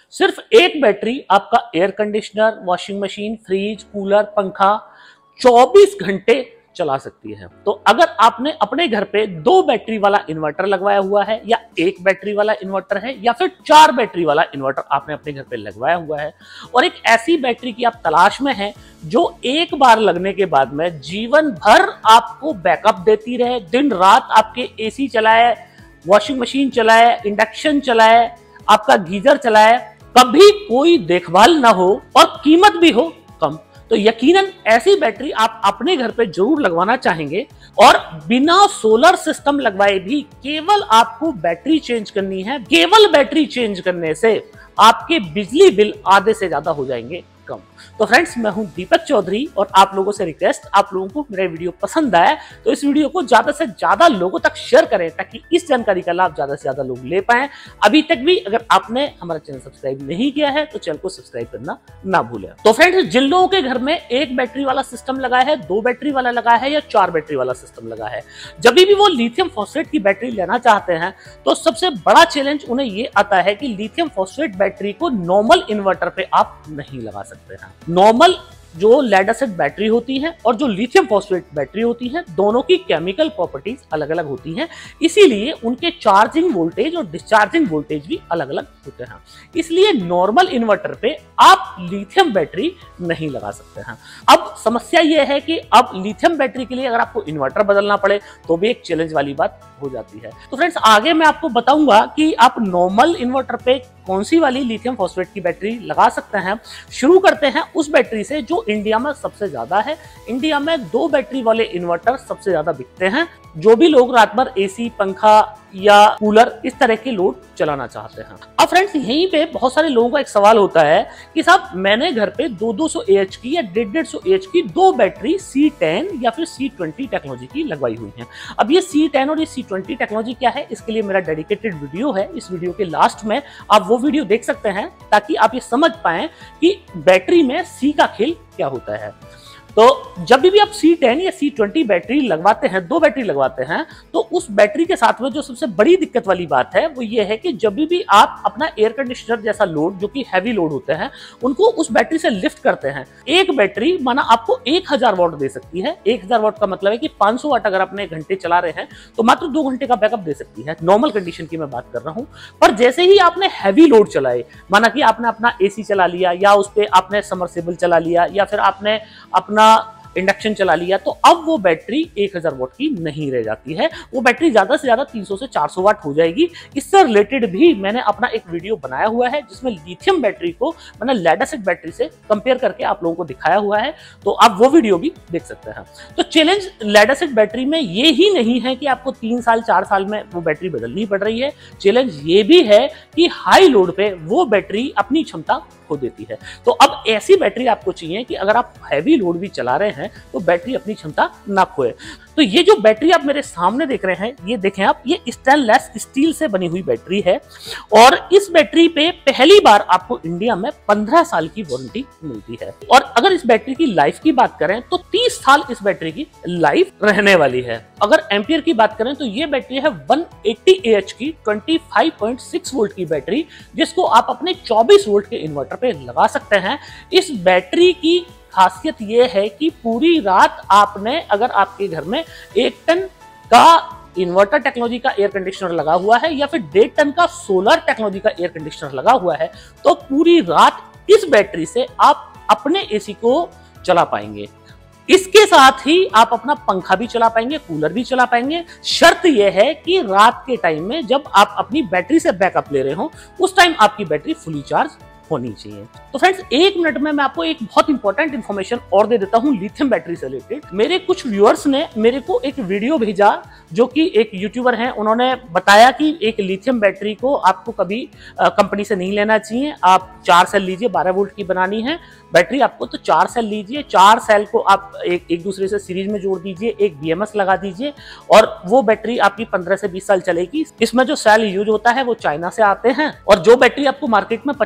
सिर्फ एक बैटरी आपका air conditioner, washing machine, fridge, cooler, पंखा 24 घंटे चला सकती है। तो अगर आपने अपने घर पे 2 बैटरी वाला इन्वर्टर लगवाया हुआ है, या 1 बैटरी वाला इन्वर्टर है, या फिर 4 बैटरी वाला इन्वर्टर आपने अपने घर पे लगवाया हुआ है, और एक ऐसी बैटरी की आप तलाश में हैं जो एक बार लगने के बाद में जीवन भर आपको बैकअप देती रहे, दिन रात आपके एसी चलाए, वॉशिंग मशीन चलाए, इंडक्शन चलाए, आपका गीजर चलाए, कभी कोई देखभाल ना हो और कीमत भी हो कम, तो यकीनन ऐसी बैटरी आप अपने घर पे जरूर लगवाना चाहेंगे। और बिना सोलर सिस्टम लगवाए भी केवल आपको बैटरी चेंज करनी है। केवल बैटरी चेंज करने से आपके बिजली बिल आधे से ज्यादा हो जाएंगे कम। तो फ्रेंड्स, मैं हूं दीपक चौधरी और आप लोगों से रिक्वेस्ट, आप लोगों को मेरा वीडियो पसंद आया तो इस वीडियो को ज्यादा से ज्यादा लोगों तक शेयर करें ताकि इस जानकारी का लाभ ज्यादा से ज्यादा लोग ले पाएं। अभी तक भी अगर आपने हमारा चैनल सब्सक्राइब नहीं किया है तो चैनल को सब्सक्राइब करना ना भूलें। तो फ्रेंड्स, जिन लोगों के घर में 1 बैटरी वाला सिस्टम लगा है, 2 बैटरी वाला लगा है या 4 बैटरी वाला सिस्टम लगा है, जब भी वो लिथियम फॉस्फेट की बैटरी लेना चाहते हैं तो सबसे बड़ा चैलेंज उन्हें ये आता है कि लिथियम फॉस्फेट बैटरी को नॉर्मल इन्वर्टर पे आप नहीं लगा सकते हैं। नॉर्मल जो लेड एसिड बैटरी होती है और जो लिथियम फॉस्फेट बैटरी होती है, दोनों की केमिकल प्रॉपर्टीज अलग अलग होती हैं, इसीलिए उनके चार्जिंग वोल्टेज और डिस्चार्जिंग वोल्टेज भी अलग अलग होते हैं। इसलिए नॉर्मल इन्वर्टर पे आप लिथियम बैटरी नहीं लगा सकते हैं। अब समस्या यह है कि अब लिथियम बैटरी के लिए अगर आपको इन्वर्टर बदलना पड़े तो भी एक चैलेंज वाली बात हो जाती है। तो फ्रेंड्स, आगे मैं आपको बताऊंगा कि आप नॉर्मल इन्वर्टर पे कौन सी वाली लिथियम फॉस्फेट की बैटरी लगा सकते हैं। शुरू करते हैं उस बैटरी से जो इंडिया में सबसे ज्यादा है। इंडिया में 2 बैटरी वाले इन्वर्टर सबसे ज्यादा बिकते हैं, जो भी लोग रात भर एसी, पंखा या कूलर इस तरह के लोड चलाना चाहते हैं। अब फ्रेंड्स, यहीं पे बहुत सारे लोगों का एक सवाल होता है कि साहब, मैंने घर पे 200 AH की या 150 AH की 2 बैटरी C10 या फिर C20 टेक्नोलॉजी की लगवाई हुई हैं। अब ये C10 और ये C20 टेक्नोलॉजी क्या है, इसके लिए मेरा डेडिकेटेड वीडियो है। इस वीडियो के लास्ट में आप वो वीडियो देख सकते हैं ताकि आप ये समझ पाएं कि बैटरी में C का खेल क्या होता है। तो जब भी आप C10 या C20 बैटरी लगवाते हैं, 2 बैटरी लगवाते हैं, तो उस बैटरी के साथ में जो सबसे बड़ी दिक्कत वाली बात है वो ये है कि जब भी आप अपना एयर कंडीशनर जैसा लोड, जो कि हैवी लोड होते हैं, उनको उस बैटरी से लिफ्ट करते हैं। एक बैटरी माना आपको 1000 वाट दे सकती है। 1000 वाट का मतलब है कि 500 वाट अगर अपने घंटे चला रहे हैं तो मात्र 2 घंटे का बैकअप दे सकती है। नॉर्मल कंडीशन की मैं बात कर रहा हूं। पर जैसे ही आपने हैवी लोड चलाए, माना कि आपने अपना एसी चला लिया, या उस पर आपने समरसेबल चला लिया, या फिर आपने अपना इंडक्शन चला लिया, तो अब वो बैटरी 1000 वाट की नहीं रह जाती है। वो बैटरी ज्यादा से ज्यादा 300 से 400 वाट हो जाएगी। इससे रिलेटेड भी मैंने अपना एक वीडियो बनाया हुआ है जिसमें लिथियम बैटरी को मैंने लेड एसिड बैटरी से कंपेयर करके आप लोगों को दिखाया हुआ है, तो आप वो वीडियो भी देख सकते हैं। तो चैलेंज लेड एसिड बैटरी में ये ही नहीं है कि आपको 3 साल 4 साल में वो बैटरी बदलनी पड़ रही है। चैलेंज ये भी है कि हाई लोड पे वो बैटरी अपनी क्षमता खो देती है। तो अब ऐसी बैटरी आपको चाहिए कि अगर आप हैवी लोड भी चला रहे हैं तो बैटरी अपनी क्षमता ना खोए। तो ये जो बैटरी आप मेरे सामने देख रहे हैं, ये देखें आप, ये स्टेनलेस स्टील से बनी हुई बैटरी है और इस बैटरी पे पहली बार आपको इंडिया में 15 साल की वारंटी मिलती है। और अगर इस बैटरी की लाइफ की बात करें तो 30 साल इस बैटरी की लाइफ रहने वाली है। अगर एम्पियर की बात करें तो ये बैटरी है 180 AH की 25.6 वोल्ट की बैटरी, जिसको आप अपने 24 वोल्ट के इन्वर्टर पे लगा सकते हैं। इस बैटरी की खासियत यह है कि पूरी रात आपने, अगर आपके घर में 1 टन का इन्वर्टर टेक्नोलॉजी का एयर कंडीशनर लगा हुआ है या फिर 1.5 टन का सोलर टेक्नोलॉजी का एयर कंडीशनर लगा हुआ है, तो पूरी रात इस बैटरी से आप अपने एसी को चला पाएंगे। इसके साथ ही आप अपना पंखा भी चला पाएंगे, कूलर भी चला पाएंगे। शर्त यह है कि रात के टाइम में जब आप अपनी बैटरी से बैकअप ले रहे हो, उस टाइम आपकी बैटरी फुली चार्ज होनी चाहिए। तो फ्रेंड्स, 1 मिनट में मैं आपको एक बहुत इंपॉर्टेंट इन्फॉर्मेशन और दे देता हूं लिथियम बैटरी से रिलेटेड। मेरे कुछ व्यूअर्स ने मेरे को एक वीडियो भेजा, जो कि एक यूट्यूबर हैं, उन्होंने बताया कि एक लिथियम बैटरी को आपको कभी कंपनी से नहीं लेना चाहिए। आप 4 सेल लीजिए, 12 वोल्ट की बनानी है बैटरी आपको, तो 4 सेल लीजिए। 4 सेल को आप एक दूसरे से सीरीज में जोड़ दीजिए, एक BMS लगा दीजिए और वो बैटरी आपकी 15 से 20 साल चलेगी। इसमें जो सेल यूज होता है वो चाइना से आते हैं और जो बैटरी आपको मार्केट में 25 से 30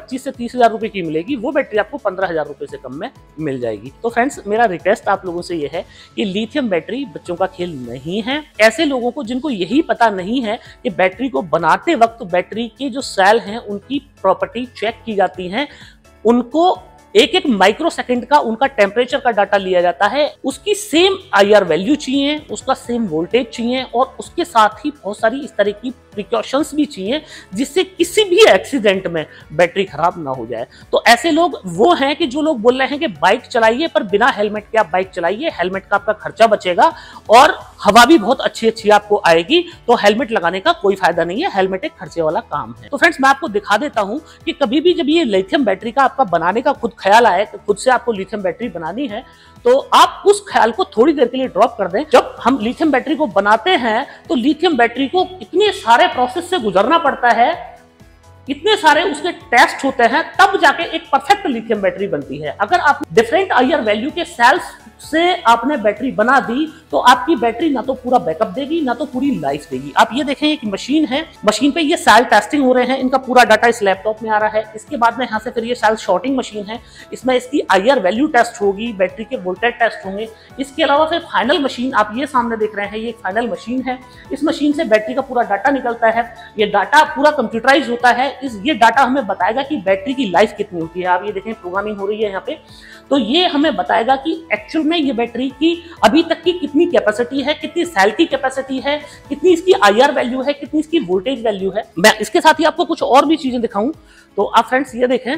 20,000 रुपए की मिलेगी, वो बैटरी आपको 15,000 रुपए से कम में मिल जाएगी। तो फ्रेंड्स, मेरा रिक्वेस्ट आप लोगों से ये है कि लिथियम बैटरी बच्चों का खेल नहीं है। ऐसे लोगों को जिनको यही पता नहीं है कि बैटरी को बनाते वक्त बैटरी के जो सेल हैं उनकी प्रॉपर्टी चेक की जाती है, उनको एक एक माइक्रो सेकंड का उनका टेम्परेचर का डाटा लिया जाता है, उसकी सेम IR वैल्यू चाहिए, उसका सेम वोल्टेज चाहिए और उसके साथ ही बहुत सारी इस तरह की प्रिकॉशंस भी चाहिए जिससे किसी भी एक्सीडेंट में बैटरी खराब ना हो जाए। तो ऐसे लोग वो हैं कि जो लोग बोल रहे हैं कि बाइक चलाइए पर बिना हेलमेट के आप बाइक चलाइए, हेलमेट का आपका खर्चा बचेगा और हवा भी बहुत अच्छी अच्छी आपको आएगी, तो हेलमेट लगाने का कोई फायदा नहीं है, हेलमेट एक खर्चे वाला काम है। तो फ्रेंड्स, मैं आपको दिखा देता हूं कि कभी भी जब ये लिथियम बैटरी का आपका बनाने का खुद ख्याल आए, तो खुद से आपको लिथियम बैटरी बनानी है, तो आप उस ख्याल को थोड़ी देर के लिए ड्रॉप कर दें। जब हम लिथियम बैटरी को बनाते हैं तो लिथियम बैटरी को इतने सारे प्रोसेस से गुजरना पड़ता है, इतने सारे उसके टेस्ट होते हैं, तब जाके एक परफेक्ट लिथियम बैटरी बनती है। अगर आप डिफरेंट IR वैल्यू के सेल्स से आपने बैटरी बना दी तो आपकी बैटरी ना तो पूरा बैकअप देगी ना तो पूरी लाइफ देगी। आप ये देखें, एक मशीन है, मशीन पे ये सेल टेस्टिंग हो रहे हैं, इनका पूरा डाटा इस लैपटॉप में आ रहा है। इसके बाद में यहाँ से फिर ये सेल शॉर्टिंग मशीन है, इसमें इसकी IR वैल्यू टेस्ट होगी, बैटरी के वोल्टेज टेस्ट होंगे। इसके अलावा फिर फाइनल मशीन आप ये सामने देख रहे हैं, ये एक फाइनल मशीन है। इस मशीन से बैटरी का पूरा डाटा निकलता है, ये डाटा पूरा कंप्यूटराइज होता है। ये डाटा हमें बताएगा कि बैटरी की लाइफ कितनी होती है। आप ये देखें, प्रोग्रामिंग हो रही है यहाँ पे, तो ये हमें बताएगा कि एक्चुअल में ये बैटरी की अभी तक की कितनी कैपेसिटी है, कितनी सेल की कैपेसिटी है, कितनी इसकी IR वैल्यू है, कितनी इसकी वोल्टेज वैल्यू है। मैं इसके साथ ही आपको कुछ और भी चीजें दिखाऊं। तो आप फ्रेंड्स ये देखें,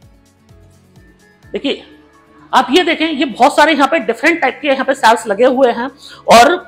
देखिए आप ये देखें, ये बहुत सारे यहाँ पे डिफरेंट टाइप के यहाँ पे सेल्स लगे हुए हैं और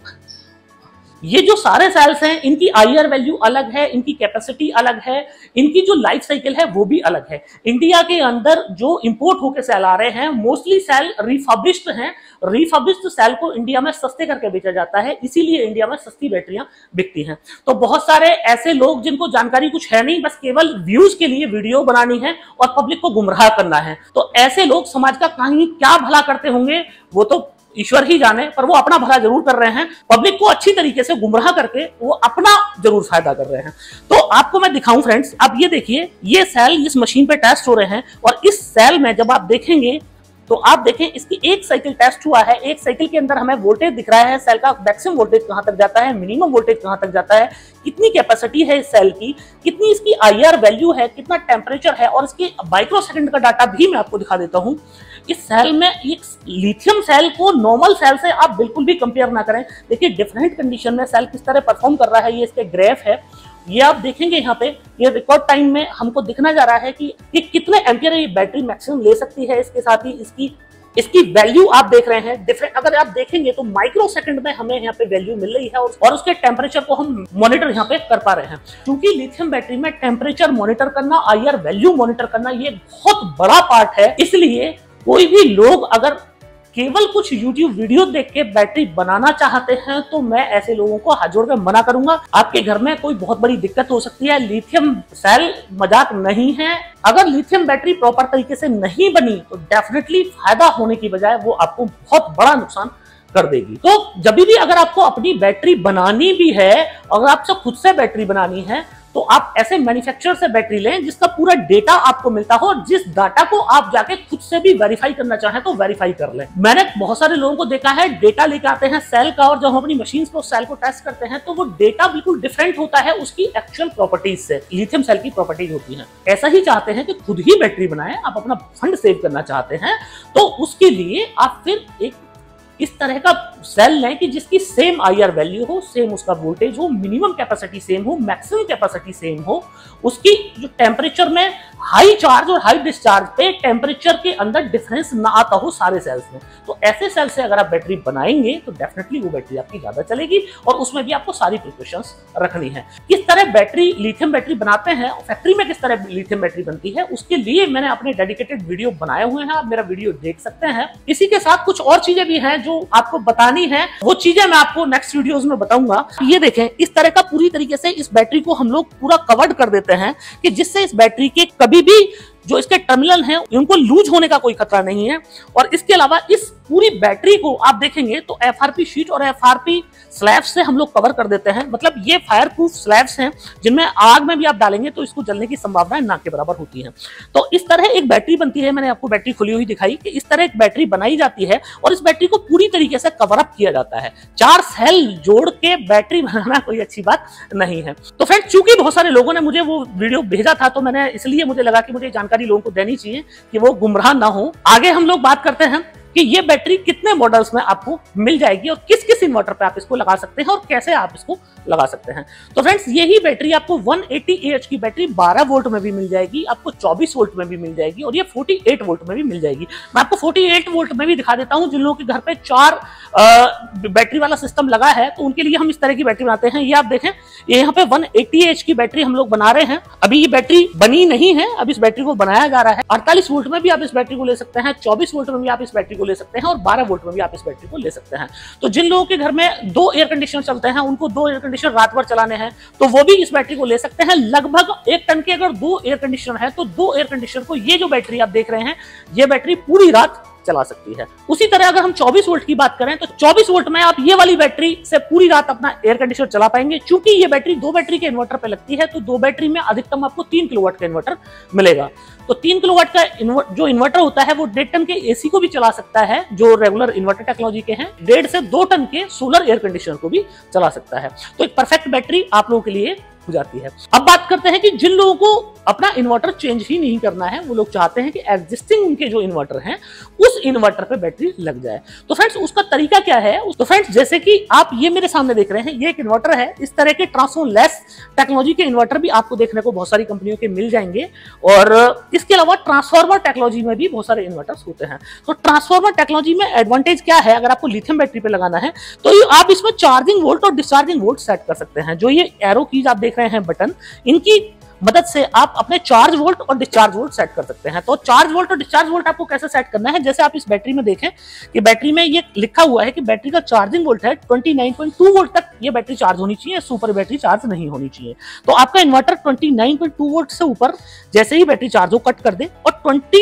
ये जो सारे सेल्स हैं इनकी IR वैल्यू अलग है, इनकी कैपेसिटी अलग है, इनकी जो लाइफ साइकिल है वो भी अलग है। इंडिया के अंदर जो इंपोर्ट होकर सेल आ रहे हैं मोस्टली सेल रिफर्बिश्ड हैं। रिफर्बिश्ड सेल को इंडिया में सस्ते करके बेचा जाता है, इसीलिए इंडिया में सस्ती बैटरियां बिकती हैं। तो बहुत सारे ऐसे लोग जिनको जानकारी कुछ है नहीं, बस केवल व्यूज के लिए वीडियो बनानी है और पब्लिक को गुमराह करना है, तो ऐसे लोग समाज का कहीं क्या भला करते होंगे वो तो ईश्वर ही जाने, पर वो अपना भला जरूर कर रहे हैं, पब्लिक को अच्छी तरीके से गुमराह करके वो अपना जरूर फायदा कर रहे हैं। तो आपको मैं दिखाऊं फ्रेंड्स, आप ये देखिए, ये सेल इस मशीन पे टेस्ट हो रहे हैं और इस सेल में जब आप देखेंगे तो आप देखें इसकी एक साइकिल टेस्ट हुआ है, एक साइकिल के अंदर हमें वोल्टेज दिख रहा है, सेल का मैक्सिमम वोल्टेज कहां तक जाता है, मिनिमम वोल्टेज कहां तक जाता है, कितनी कैपेसिटी है इस सेल की, कितनी इसकी IR वैल्यू है, कितना टेम्परेचर है, और इसके माइक्रो सेकंड का डाटा भी मैं आपको दिखा देता हूं। इस सेल में एक लिथियम सेल को नॉर्मल सेल से आप बिल्कुल भी कंपेयर ना करें। देखिए डिफरेंट कंडीशन में सेल किस तरह परफॉर्म कर रहा है, ये इसके ग्राफ है, ये आप देखेंगे यहाँ पे, ये रिकॉर्ड टाइम में हमको दिखना जा रहा है कि कितने एम्पियर ये बैटरी मैक्सिमम ले सकती है। इसके साथ ही इसकी वैल्यू आप देख रहे हैं डिफरेंट, अगर आप देखेंगे तो माइक्रो सेकंड में हमें यहाँ पे वैल्यू मिल रही है और उसके टेम्परेचर को हम मॉनिटर यहाँ पे कर पा रहे हैं। क्योंकि लिथियम बैटरी में टेम्परेचर मॉनिटर करना, IR वैल्यू मॉनिटर करना ये बहुत बड़ा पार्ट है, इसलिए कोई भी लोग अगर केवल कुछ YouTube वीडियो देख के बैटरी बनाना चाहते हैं तो मैं ऐसे लोगों को हाथ जोड़ कर मना करूंगा। आपके घर में कोई बहुत बड़ी दिक्कत हो सकती है। लिथियम सेल मजाक नहीं है। अगर लिथियम बैटरी प्रॉपर तरीके से नहीं बनी तो डेफिनेटली फायदा होने की बजाय वो आपको बहुत बड़ा नुकसान कर देगी। तो जब भी अगर आपको अपनी बैटरी बनानी भी है, अगर आपसे खुद से बैटरी बनानी है, तो आप ऐसे मैन्युफैक्चरर से बैटरी लें जिसका पूरा डेटा आपको मिलता हो, जिस डाटा को आप जाके खुद से भी वेरीफाई करना चाहें तो वेरीफाई कर लें। मैंने बहुत सारे लोगों को देखा है, डेटा लेके आते हैं सेल का और जब हम अपनी मशीन पर सेल को टेस्ट करते हैं तो वो डेटा बिल्कुल डिफरेंट होता है उसकी एक्चुअल प्रॉपर्टीज से। लिथियम सेल की प्रॉपर्टीज होती है। ऐसा ही चाहते हैं कि खुद ही बैटरी बनाएं, आप अपना फंड सेव करना चाहते हैं, तो उसके लिए आप फिर एक इस तरह का सेल लें कि जिसकी सेम IR वैल्यू हो, सेम उसका वोल्टेज हो, मिनिमम कैपेसिटी सेम हो, मैक्सिमम कैपेसिटी सेम हो, उसकी जो टेम्परेचर में हाई चार्ज और हाई डिस्चार्ज पे टेम्परेचर के अंदर डिफरेंस ना आता हो सारे सेल्स में। तो ऐसे सेल से अगर आप बैटरी बनाएंगे तो डेफिनेटली वो बैटरी आपकी ज्यादा चलेगी और उसमें भी आपको सारी प्रिकॉशंस रखनी है। किस तरह बैटरी लिथियम बैटरी बनाते हैं, फैक्ट्री में किस तरह लिथियम बैटरी बनती है, उसके लिए मैंने अपने डेडिकेटेड वीडियो बनाए हुए हैं, आप मेरा वीडियो देख सकते हैं। इसी के साथ कुछ और चीजें भी हैं जो आपको बतानी है, वो चीजें मैं आपको नेक्स्ट वीडियोस में बताऊंगा। ये देखें, इस तरह का पूरी तरीके से इस बैटरी को हम लोग पूरा कवर्ड कर देते हैं कि जिससे इस बैटरी के कभी भी जो इसके टर्मिनल हैं उनको लूज होने का कोई खतरा नहीं है। और इसके अलावा इस पूरी बैटरी को आप देखेंगे तो एफआरपी शीट और एफआरपी स्लैब से हम लोग कवर कर देते हैं। मतलब ये फायर प्रूफ स्लैब्स हैं जिनमें आग में भी आप डालेंगे तो इसको जलने की संभावना ना के बराबर होती है। तो इस तरह एक बैटरी बनती है। मैंने आपको बैटरी खुली हुई दिखाई कि इस तरह एक बैटरी बनाई जाती है और इस बैटरी को पूरी तरीके से कवर अप किया जाता है। 4 सेल जोड़ के बैटरी बनाना कोई अच्छी बात नहीं है। तो फ्रेंड्स, चूंकि बहुत सारे लोगों ने मुझे वो वीडियो भेजा था तो मैंने इसलिए मुझे लगा कि मुझे जानकारी लोगों को देनी चाहिए कि वो गुमराह ना हो। आगे हम लोग बात करते हैं कि ये बैटरी कितने मॉडल्स में आपको मिल जाएगी और किस किस इन्वर्टर पे आप इसको लगा सकते हैं और कैसे आप इसको लगा सकते हैं। तो फ्रेंड्स, यही बैटरी आपको 180 AH की बैटरी 12 वोल्ट में भी मिल जाएगी, आपको 24 वोल्ट में भी मिल जाएगी और ये 48 वोल्ट में भी मिल जाएगी। मैं आपको 48 वोल्ट में भी दिखा देता हूं। जिन लोगों के घर पे 4 बैटरी वाला सिस्टम लगा है तो उनके लिए हम इस तरह की बैटरी बनाते हैं। ये आप देखें, ये यहाँ पे 180 AH की बैटरी हम लोग बना रहे हैं। अभी ये बैटरी बनी नहीं है, अब इस बैटरी को बनाया जा रहा है। 48 वोल्ट में भी आप इस बैटरी को ले सकते हैं, 24 वोल्ट में भी आप इस बैटरी को ले सकते हैं और 12 वोल्ट में भी आप इस बैटरी को ले सकते हैं। तो जिन लोगों के घर में 2 एयर कंडीशनर चलते हैं, उनको 2 एयर कंडीशनर रात भर चलाने हैं तो वो भी इस बैटरी को ले सकते हैं। लगभग 1 टन के अगर 2 एयर कंडीशनर है तो 2 एयर कंडीशनर को ये जो बैटरी आप देख रहे हैं ये बैटरी पूरी रात चला सकती है। उसी तरह अगर हम 24 वोल्ट की बात करें तो 24 वोल्ट में आप ये वाली बैटरी से पूरी रात अपना एयर कंडीशनर चला पाएंगे। चूंकि ये बैटरी 2 बैटरी के इन्वर्टर पे लगती है तो 2 बैटरी में अधिकतम आपको 3 किलोवाट का इन्वर्टर मिलेगा। तो 3 किलोवाट का जो इन्वर्टर होता है वो 1.5 टन के एसी को भी चला सकता है जो रेगुलर इन्वर्टर टेक्नोलॉजी के हैं। 1.5 से 2 टन के सोलर एयर कंडीशनर को भी चला सकता है। तो एक परफेक्ट बैटरी आप लोगों के लिए हो जाती है। अब बात करते हैं कि जिन लोगों को अपना इन्वर्टर चेंज ही नहीं करना है, वो लोग चाहते हैं कि एग्जिस्टिंग उनके जो इन्वर्टर हैं उस इन्वर्टर पे बैटरी लग जाए। तो फ्रेंड्स, उसका तरीका क्या है? तो फ्रेंड्स, जैसे कि आप ये मेरे सामने देख रहे हैं, ये एक इन्वर्टर है। इस तरह के ट्रांसफॉर्मलेस टेक्नोलॉजी के इन्वर्टर भी आपको देखने को बहुत सारी कंपनियों के मिल जाएंगे और इसके अलावा ट्रांसफार्मर टेक्नोलॉजी में भी बहुत सारे इन्वर्टर्स होते हैं। तो ट्रांसफार्मर टेक्नोलॉजी में एडवांटेज क्या है? अगर आपको लिथियम बैटरी पे लगाना है तो आप इसमें चार्जिंग वोल्ट और डिस्चार्जिंग वोल्ट सेट कर सकते हैं। जो ये एरो कीज आप देख रहे हैं बटन, इनकी मदद से आप अपने चार्ज वोल्ट और डिस्चार्ज वोल्ट सेट कर सकते हैं। तो चार्ज वोल्ट और डिस्चार्ज वोल्ट आपको कैसे सेट करना है? जैसे आप इस बैटरी में देखें कि बैटरी में ये लिखा हुआ है कि बैटरी का चार्जिंग वोल्ट है 29.2 वोल्ट तक ये बैटरी चार्ज होनी चाहिए, सुपर बैटरी चार्ज नहीं होनी चाहिए। तो आपका इन्वर्टर 29.2 वोल्ट से ऊपर जैसे ही बैटरी चार्ज हो कट कर दे और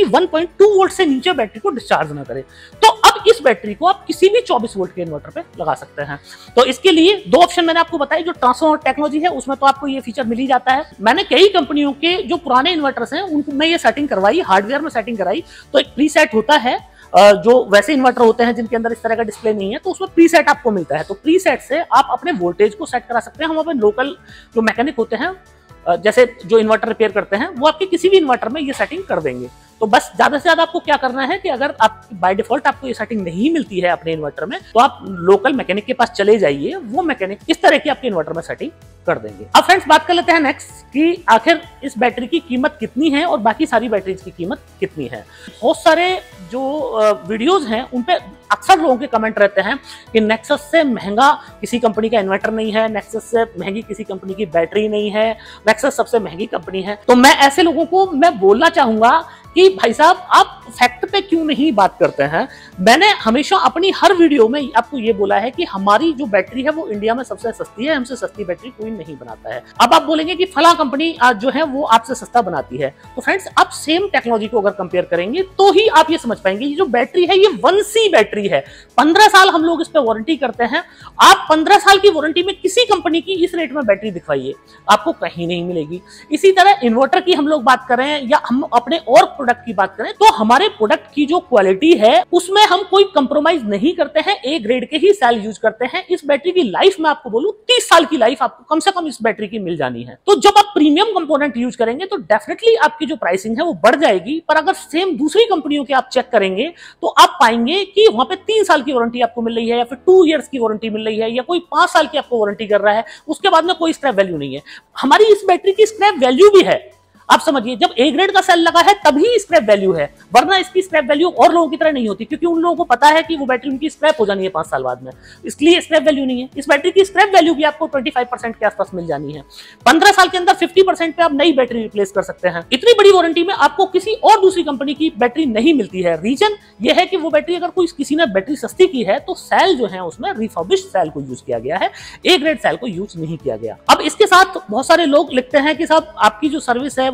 21.2 वोल्ट से नीचे बैटरी को डिस्चार्ज ना करे। तो अब इस बैटरी को आप किसी भी 24 वोल्ट के इन्वर्टर पे लगा सकते हैं। तो इसके लिए 2 ऑप्शन मैंने आपको बताई। जो ट्रांसफार्मर टेक्नोलॉजी है उसमें तो आपको ये फीचर मिल ही जाता है। मैंने कई कंपनियों के जो पुराने इन्वर्टर्स हैं उनमें ये सेटिंग करवाई, हार्डवेयर में सेटिंग कराई। तो एक प्रीसेट होता है, जो वैसे इन्वर्टर होते हैं जिनके अंदर इस तरह का डिस्प्ले नहीं है तो उसमें प्रीसेट आपको मिलता है। तो प्रीसेट से आप अपने वोल्टेज को सेट करा सकते हैं। हम अपने लोकल जो मैकेनिक होते हैं, जैसे जो इन्वर्टर रिपेयर करते हैं, वो आपके किसी भी इन्वर्टर में ये सेटिंग कर देंगे। तो बस ज्यादा से ज्यादा आपको क्या करना है कि अगर आप बाय डिफॉल्ट आपको ये सेटिंग नहीं मिलती है अपने इन्वर्टर में तो आप लोकल मैकेनिक के पास चले जाइए, वो मैकेनिक इस तरह की आपके इन्वर्टर में सेटिंग कर देंगे। अब फ्रेंड्स, बात कर लेते हैं नेक्स्ट कि आखिर इस बैटरी की कीमत कितनी है और बाकी सारी बैटरीज की कीमत कितनी है। बहुत सारे जो वीडियोस हैं उन पे अक्सर लोगों के कमेंट रहते हैं कि नेक्सस से महंगा किसी कंपनी का इन्वर्टर नहीं है, नेक्सस से महंगी किसी कंपनी की बैटरी नहीं है, नेक्सस सबसे महंगी कंपनी है। तो मैं ऐसे लोगों को मैं बोलना चाहूंगा कि भाई साहब, आप फैक्ट पे क्यों नहीं बात करते हैं? मैंने हमेशा अपनी हर वीडियो में आपको ये बोला है कि हमारी जो बैटरी है वो इंडिया में सबसे सस्ती है, हमसे सस्ती बैटरी कोई नहीं बनाता है। अब आप बोलेंगे कि फला कंपनी जो है वो आपसे सस्ता बनाती है। तो फ्रेंड्स, आप सेम टेक्नोलॉजी को अगर कंपेयर करेंगे तो ही आप ये समझ पाएंगे ये जो बैटरी है ये 1C बैटरी है। 15 साल हम लोग इस पे वारंटी करते हैं। आप 15 साल की वारंटी में किसी कंपनी की इस रेट में बैटरी दिखवाइए, आपको कहीं नहीं मिलेगी। इसी तरह इन्वर्टर की हम लोग बात करें या हम अपने और प्रोडक्ट की बात करें तो हमारे प्रोडक्ट की जो क्वालिटी है उसमें हम कोई कंप्रोमाइज नहीं करते हैं, ए ग्रेड के ही सेल यूज करते हैं। इस बैटरी की लाइफ मैं आपको बोलूं 30 साल की लाइफ आपको कम से कम इस बैटरी की मिल जानी है। तो जब आप प्रीमियम कंपोनेंट यूज करेंगे तो डेफिनेटली आपकी जो प्राइसिंग है वो बढ़ जाएगी। पर अगर सेम दूसरी कंपनियों के आप चेक करेंगे तो आप पाएंगे कि वहां पे 3 साल की वारंटी आपको मिल रही है या फिर 2 इयर्स की वारंटी मिल रही है या कोई 5 साल की आपको वारंटी कर रहा है, उसके बाद में कोई स्क्रैप वैल्यू नहीं है। हमारी इस बैटरी की स्क्रैप वैल्यू भी है। आप समझिए, जब ए ग्रेड का सेल लगा है तभी स्क्रैप वैल्यू है, वरना इसकी स्क्रैप वैल्यू और लोगों की तरह नहीं होती, क्योंकि उन लोगों को पता है कि वो बैटरी उनकी स्क्रैप हो जानी है 5 साल बाद में, इसलिए स्क्रैप वैल्यू नहीं है। इस बैटरी की स्क्रैप वैल्यू भी आपको 25% के आसपास मिल जानी है। 15 साल के अंदर 50% पे आप नई बैटरी रिप्लेस कर सकते हैं। इतनी बड़ी वारंटी में आपको किसी और दूसरी कंपनी की बैटरी नहीं मिलती है। रीजन ये है कि वो बैटरी अगर कोई किसी ने बैटरी सस्ती की है तो सेल जो है उसमें रिफर्बिश्ड सेल को यूज किया गया है, ए ग्रेड सेल को यूज नहीं किया गया। अब इसके साथ बहुत सारे लोग लिखते हैं कि साहब आपकी जो सर्विस है वो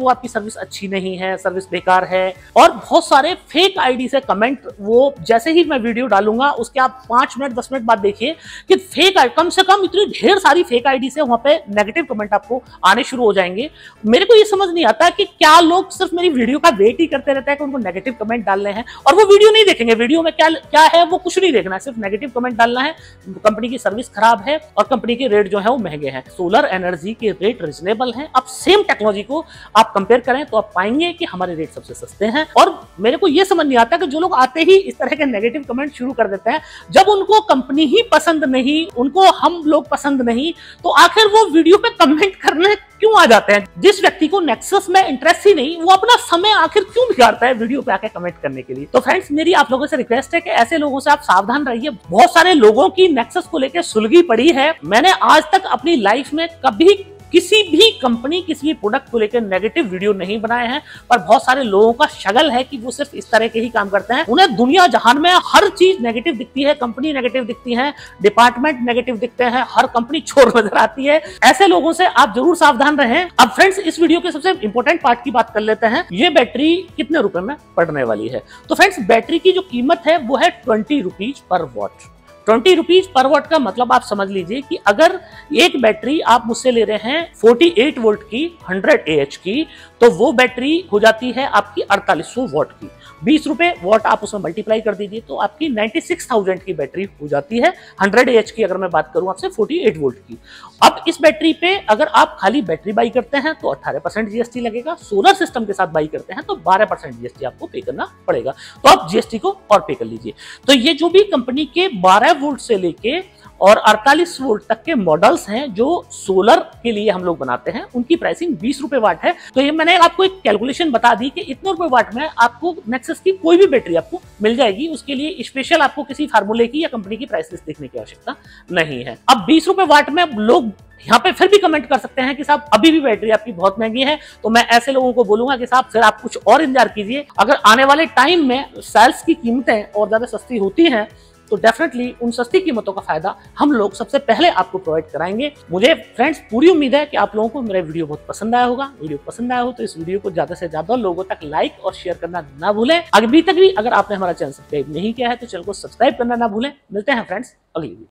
वो आपकी सर्विस अच्छी नहीं है, सर्विस बेकार है। और बहुत सारे फेक आईडी से कमेंट, वो जैसे ही मैं वीडियो डालूंगा उसके आप 5 मिनट 10 मिनट बाद देखिए कि फेक कम से कम इतनी ढेर सारी फेक आईडी से वहां पे नेगेटिव कमेंट आपको आने शुरू हो जाएंगे। मेरे को ये समझ नहीं आता कि क्या लोग सिर्फ मेरी वीडियो का वेट ही करते रहते हैं कि उनको नेगेटिव कमेंट डालने हैं और वो वीडियो नहीं देखेंगे। वीडियो में क्या है वो कुछ नहीं देखना है, सिर्फ नेगेटिव कमेंट डालना है, कंपनी की सर्विस खराब है और कंपनी के रेट जो है वो महंगे हैं। सोलर एनर्जी के रेट रिजनेबल हैं। अब सेम टेक्नोलॉजी को आप कंपेयर करें तो आप पाएंगे कि हमारे रेट सबसे सस्ते हैं। और मेरे को यह समझ नहीं आता कि जो लोग आते ही इस तरह के नेगेटिव कमेंट शुरू कर देते हैं, जब उनको कंपनी ही पसंद नहीं, उनको हम लोग पसंद नहीं, तो आखिर वो वीडियो पे कमेंट करने क्यों आ जाते हैं? जिस व्यक्ति को नेक्सस में इंटरेस्ट ही नहीं, वो अपना समय आखिर क्यों बिगाड़ता है वीडियो पे आके कमेंट करने के लिए? तो फ्रेंड्स, मेरी आप लोगों से रिक्वेस्ट है कि ऐसे लोगों से आप सावधान रहिए। बहुत सारे लोगों की नेक्सस को लेकर सुलगी पड़ी है। मैंने आज तक अपनी लाइफ में कभी किसी भी कंपनी, किसी भी प्रोडक्ट को लेकर नेगेटिव वीडियो नहीं बनाए हैं, पर बहुत सारे लोगों का शगल है कि वो सिर्फ इस तरह के ही काम करते हैं। उन्हें दुनिया जहान में हर चीज नेगेटिव दिखती है, कंपनी नेगेटिव दिखती है, डिपार्टमेंट नेगेटिव दिखते हैं, हर कंपनी चोर नजर आती है। ऐसे लोगों से आप जरूर सावधान रहें। अब फ्रेंड्स, इस वीडियो के सबसे इंपॉर्टेंट पार्ट की बात कर लेते हैं। ये बैटरी कितने रुपए में पड़ने वाली है? तो फ्रेंड्स, बैटरी की जो कीमत है वो है 20 rupees per what. 20 rupees per what का मतलब आप समझ लीजिए कि अगर एक बैटरी आप मुझसे ले रहे हैं 48 वोल्ट की 100 AH की, तो वो बैटरी हो जाती है आपकी 4800 वॉट की। 20 रुपए वॉट आप उसमें मल्टीप्लाई कर दीजिए तो आपकी 96,000 की बैटरी हो जाती है। 100 AH की अगर मैं बात करूं आपसे 48 वोल्ट की। अब इस बैटरी पे अगर आप खाली बैटरी बाई करते हैं तो 18% GST लगेगा। सोलर सिस्टम के साथ बाई करते हैं तो 12% GST आपको पे करना पड़ेगा। तो आप GST को और पे कर लीजिए। तो ये जो भी कंपनी के 12 वोल्ट से लेके और 48 वोल्ट तक के मॉडल्स हैं जो सोलर के लिए हम लोग बनाते हैं, उनकी प्राइसिंग 20 रुपए वाट है। तो ये मैंने आपको एक कैलकुलेशन बता दी कि इतने रुपए वाट में आपको नेक्सस की कोई भी बैटरी आपको मिल जाएगी। उसके लिए स्पेशल आपको किसी फार्मूले की या कंपनी की प्राइस लिस्ट देखने की आवश्यकता नहीं है। अब 20 रुपए वाट में लोग यहाँ पे फिर भी कमेंट कर सकते हैं कि साहब अभी भी बैटरी आपकी बहुत महंगी है। तो मैं ऐसे लोगों को बोलूंगा कि साहब फिर आप कुछ और इंतजार कीजिए। अगर आने वाले टाइम में सेल्स की कीमतें और ज्यादा सस्ती होती हैं तो डेफिनेटली उन सस्ती कीमतों का फायदा हम लोग सबसे पहले आपको प्रोवाइड कराएंगे। मुझे फ्रेंड्स पूरी उम्मीद है कि आप लोगों को मेरा वीडियो बहुत पसंद आया होगा। वीडियो पसंद आया हो तो इस वीडियो को ज्यादा से ज्यादा लोगों तक लाइक और शेयर करना ना भूलें। अभी तक भी अगर आपने हमारा चैनल सब्सक्राइब नहीं किया है तो चैनल को सब्सक्राइब करना ना भूलें। मिलते हैं फ्रेंड्स अगली वीडियो।